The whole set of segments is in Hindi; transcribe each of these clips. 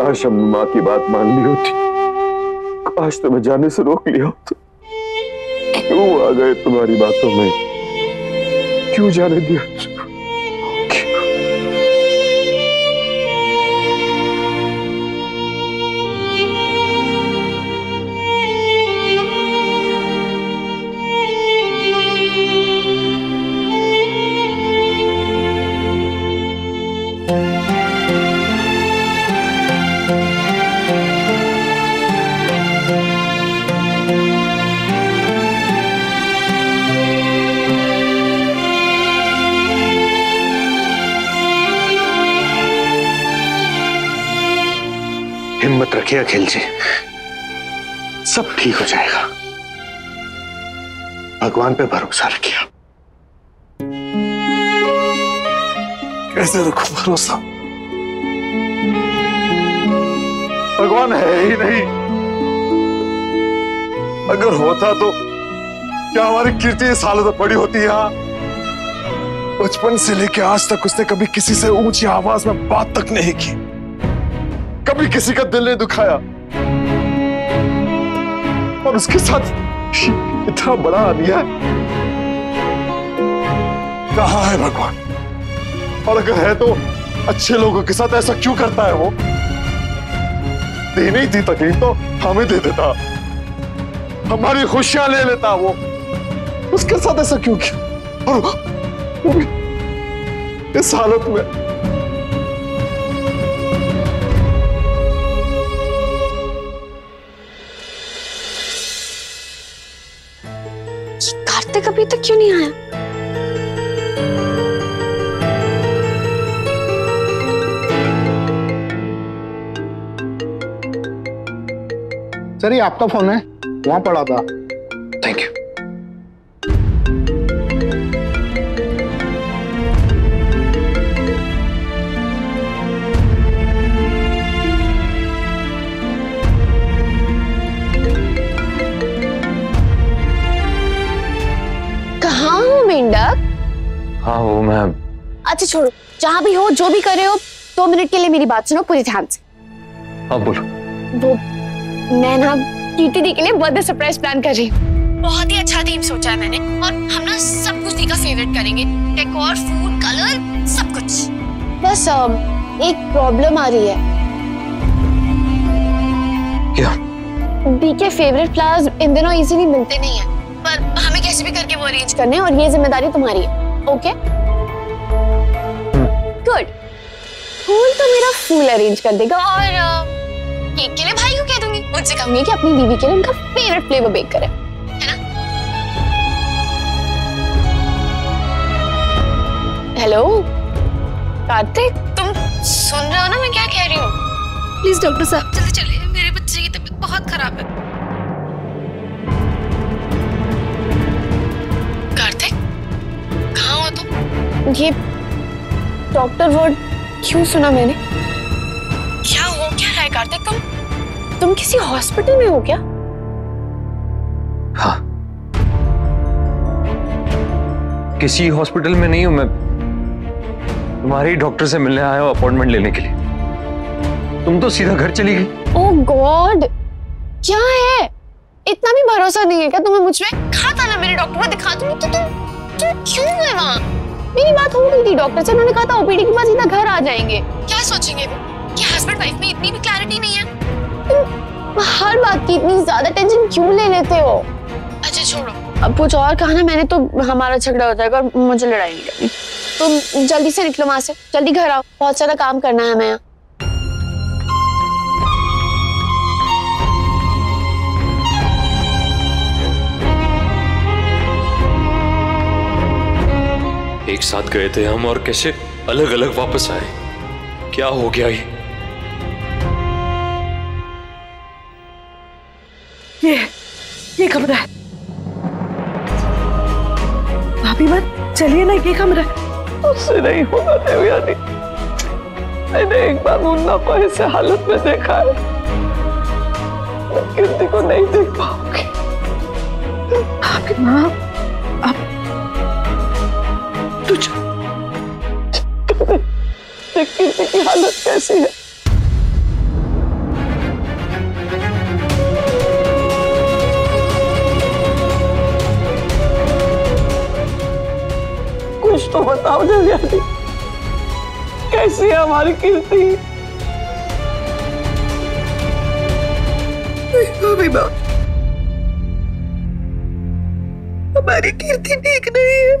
काश हम माँ की बात मान ली होती, काश तुम्हें जाने से रोक लिया होता। क्यों आ गए तुम्हारी बातों में, क्यों जाने दिया? हिम्मत रखिए अखिल जी, सब ठीक हो जाएगा। भगवान पे भरोसा रखिए। कैसे रखूं भरोसा? भगवान है ही नहीं। अगर होता तो क्या हमारी कीर्ति इस हालत में पड़ी होती? यहाँ बचपन से लेकर आज तक उसने कभी किसी से ऊंची आवाज में बात तक नहीं की, कभी किसी का दिल नहीं दुखाया, और उसके साथ इतना बड़ा अन्याय। कहाँ है भगवान? और अगर है तो अच्छे लोगों के साथ ऐसा क्यों करता है वो? देनी थी तकलीफ तो हमें दे देता, हमारी खुशियां ले लेता वो, उसके साथ ऐसा क्यों किया? और वो भी इस हालत में। कार्तिक अभी तक क्यों नहीं आया? सर ये आपका फोन है, वहां पड़ा था। Thank you. कहाँ हो मेंढक? हाँ वो मैं। अच्छा छोड़ो, जहाँ भी हो, जो भी कर रहे हो, 2 मिनट के लिए मेरी बात सुनो पूरी ध्यान से। हाँ बोलो। वो मैं ना कीर्ति दी के लिए बर्थडे सरप्राइज प्लान कर रही हूँ। बहुत ही अच्छा थीम सोचा है मैंने, और हम ना सब कुछ दी का फेवरेट करेंगे, डेकोर, फूड, कलर, सब कुछ। बस एक प्रॉब्लम आ रही है। क्या? दी के फेवरेट फ्लावर्स इन दिनों इजीली मिलते नहीं है, पर हमें कैसे भी करके वो अरेंज करने हैं, और ये जिम्मेदारी तुम्हारी है। Okay good. फूल तो मेरा फूल अरेंज कर देगा, और केक के लिए भाई को कह दूंगी, मुझसे कहूंगी कि अपनी बीवी के लिए उनका फेवरेट फ्लेवर बेक करे, है ना? हेलो कार्तिक, तुम सुन रहे हो ना मैं क्या कह रही हूँ? प्लीज डॉक्टर साहब जल्दी चलिए, मेरे बच्चे की तबीयत बहुत खराब है। कार्तिक कहाँ हो तुम? ये डॉक्टर वर्ड क्यों सुना मैंने? क्या हो क्या रहा है कार्तिक? तुम किसी हॉस्पिटल में हो क्या? हाँ, किसी हॉस्पिटल में नहीं हूं मैं, तुम्हारे डॉक्टर से मिलने आया हूं अपॉइंटमेंट लेने के लिए। तुम तो सीधा घर चली गई। ओह गॉड, क्या है? इतना भी भरोसा नहीं है क्या तुम्हें मुझ में? कहा था ना मेरे डॉक्टर को दिखा दूंगी, तो तुम क्यों गए वहां? मेरी बात हो गई थी डॉक्टर से, उन्होंने कहा था ओपीडी के बाद सीधा घर आ जाएंगे। क्या सोचेंगे वो कि हस्बैंड वाइफ में इतनी भी क्लैरिटी नहीं है? तुम हर बात की इतनी ज्यादा टेंशन क्यों ले लेते हो? अच्छा छोड़ो, अब कुछ और कहा ना मैंने तो हमारा झगड़ा हो जाएगा और मुझे लड़ाई नहीं करनी। तुम जल्दी से निकलो वहां से, जल्दी घर आओ, बहुत सारा काम करना है हमें। एक साथ गए थे हम और कैसे अलग अलग वापस आए? क्या हो गया ये कमरा है। भाभी मत चलिए ना, ये कमरा है। उससे नहीं होगा देवयानी, मैंने एक बार मुन्ना को ऐसे हालत में देखा है, कीर्ति को नहीं देख पाओगे। आपकी माँ अब कीर्ति की हालत कैसी है? हमारी कीर्ति। माँ, हमारी कीर्ति ठीक नहीं है।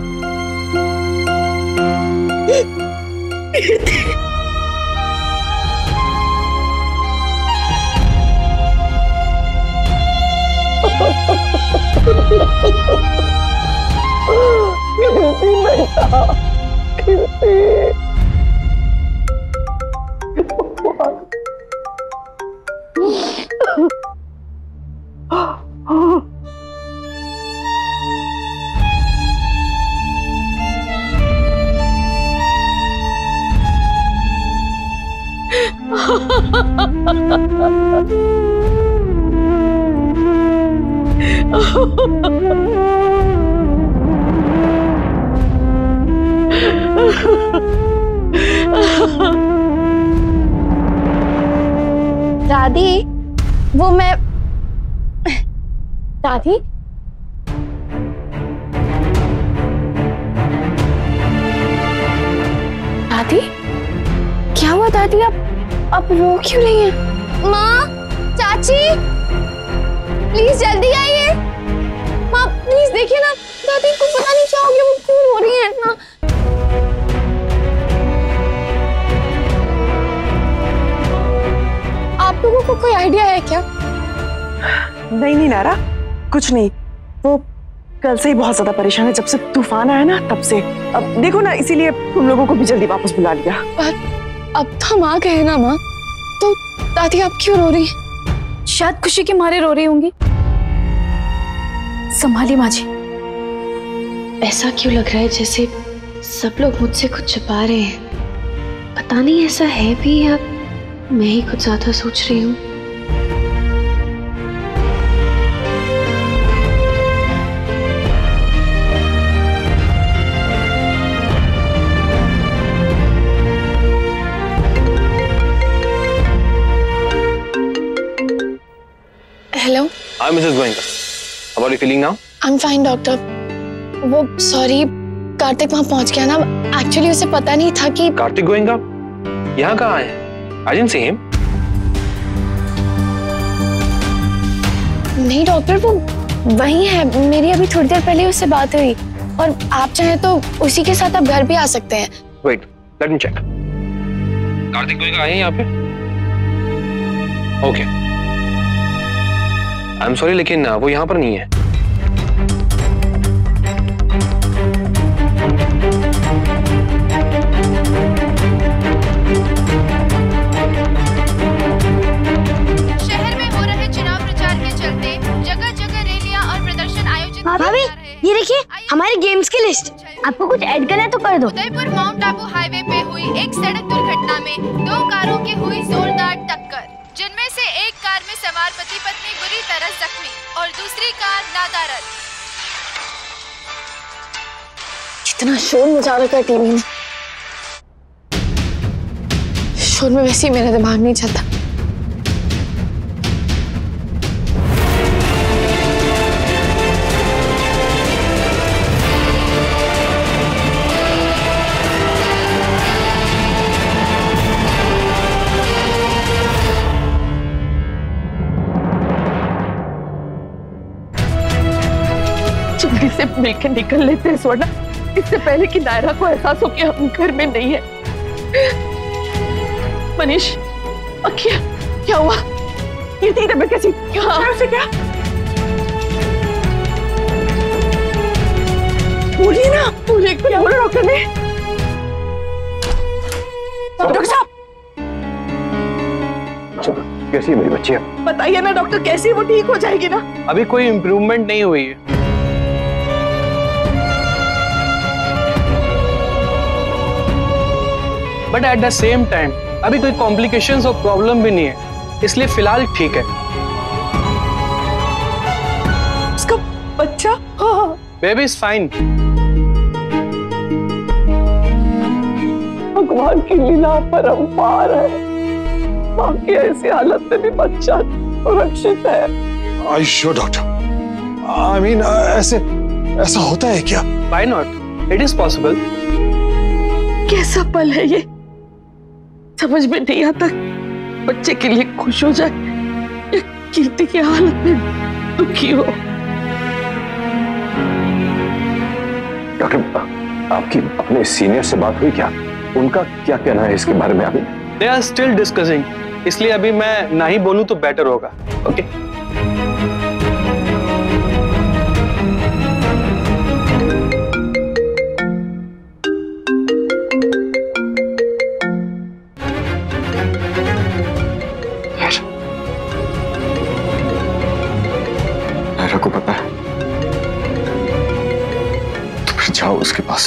कीर्ति बेटा, कीर्ति। दादी, वो मैं दादी दादी क्या हुआ दादी? आप रो क्यों रही हैं? माँ, चाची, प्लीज जल्दी आइए। माँ प्लीज देखिए ना, दादी को पता नहीं क्या हो गया, वो क्यों रो रही है इतना। आप लोगों को कोई आइडिया है क्या? नहीं नारा, कुछ नहीं। वो कल से ही बहुत ज्यादा परेशान है, जब से तूफान आया ना तब से। अब देखो ना, इसीलिए तुम लोगों को भी जल्दी वापस बुला लिया। पर अब तो हम आ गए ना माँ, तो दादी आप क्यों रो रही हैं? शायद खुशी के मारे रो रही होंगी। संभालिए माँ जी। ऐसा क्यों लग रहा है जैसे सब लोग मुझसे कुछ छुपा रहे हैं? पता नहीं ऐसा है भी या मैं ही कुछ ज्यादा सोच रही हूँ। Hello. Hi, Mrs. Goenka. How are you feeling now? I'm fine, doctor. वो सॉरी, कार्तिक वहाँ पहुँच गया ना। एक्चुअली उसे पता नहीं था कि कार्तिक गोएंका यहाँ कहाँ है? I didn't see him. नहीं डॉक्टर, वो वहीं है। मेरी अभी थोड़ी देर पहले उससे बात हुई, और आप चाहें तो उसी के साथ आप घर भी आ सकते हैं। Wait, let me check. Kartik Goenka आए हैं यहाँ पे? Okay. I'm sorry, लेकिन वो यहाँ पर नहीं है। शहर में हो रहे चुनाव प्रचार के चलते जगह जगह रैलियां और प्रदर्शन आयोजित भाभी, ये देखिए हमारे गेम्स की लिस्ट। आपको कुछ ऐड करना है तो कर दो। उदयपुर माउंट आबू हाईवे पे हुई एक सड़क दुर्घटना में 2 कारों की हुई जोरदार टक्कर, जिनमें से एक कार में सवार पति पत्नी बुरी तरह जख्मी और दूसरी कार नादारद। कितना शोर मचा रखा है टीवी में। शोर में वैसे ही मेरा दिमाग नहीं चलता। जल्दी से मिलकर निकल लेते हैं स्वर्णा, इससे पहले कि नायरा को एहसास हो कि हम घर में नहीं है। मनीष, अखिया, क्या हुआ? ये थी तबीयत कैसी? क्या? बोलिए ना, बोलिए। क्या बोला डॉक्टर ने? डॉक्टर साहब, कैसी है मेरी बच्ची? बताइए ना डॉक्टर, कैसी वो ठीक हो जाएगी ना? अभी कोई इम्प्रूवमेंट नहीं हुई है। But at the same time अभी कोई कॉम्प्लिकेशंस और प्रॉब्लम भी नहीं है, इसलिए फिलहाल ठीक है। उसका बच्चा? हाँ। Baby is fine. भगवान की लीला परंपार है। माँ की ऐसी हालत में भी बच्चा सुरक्षित है। Are you sure, doctor? I mean, ऐसा होता है क्या? Why not? It is possible. कैसा पल है ये? समझ में नहीं आता बच्चे के लिए खुश हो जाए या कीर्ति की हालत में दुखी हो। डॉक्टर, आपकी अपने सीनियर से बात हुई क्या? उनका क्या कहना है इसके बारे में? अभी दे आर स्टिल डिस्कसिंग, इसलिए अभी मैं ना ही बोलूं तो बेटर होगा। ओके नायरा को पता है तो फिर जाओ उसके पास।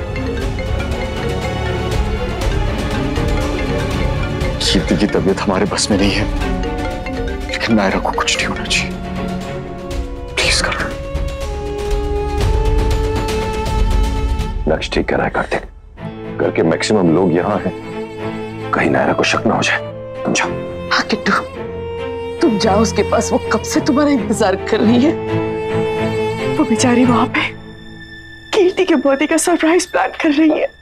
कीर्ति की तबीयत हमारे बस में नहीं है, लेकिन नायरा को कुछ नहीं होना चाहिए। प्लीज कर लो। लक्ष्य ठीक कह रहा है कार्तिक। घर के मैक्सिमम लोग यहाँ हैं, कहीं नायरा को शक ना हो जाए। तुम जाओ। हाँ किट्टू, तुम जाओ उसके पास, वो कब से तुम्हारा इंतजार कर रही है। वो बेचारी वहां पे कीर्ति के बर्थडे का सरप्राइज प्लान कर रही है।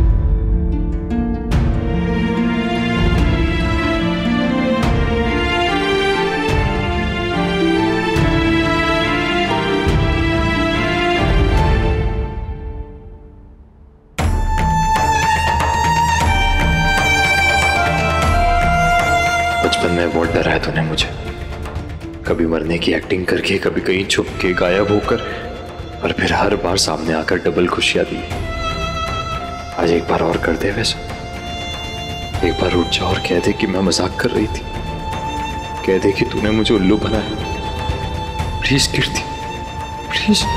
बचपन में बहुत डराया है तूने मुझे, कभी मरने की एक्टिंग करके, कभी कहीं छुप के गायब होकर, और फिर हर बार सामने आकर डबल खुशियां दी। आज एक बार और कर दे वैसा। एक बार उठ जा और कह दे कि मैं मजाक कर रही थी, कह दे कि तूने मुझे उल्लू बनाया। Please Kirti, please.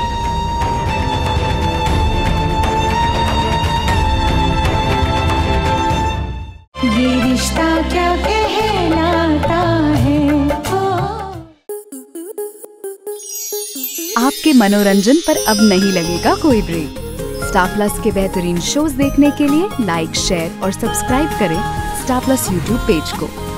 ये रिश्ता क्या कहलाता है। आपके मनोरंजन पर अब नहीं लगेगा कोई ब्रेक। स्टार प्लस के बेहतरीन शोज देखने के लिए लाइक, शेयर और सब्सक्राइब करें स्टार प्लस यूट्यूब पेज को।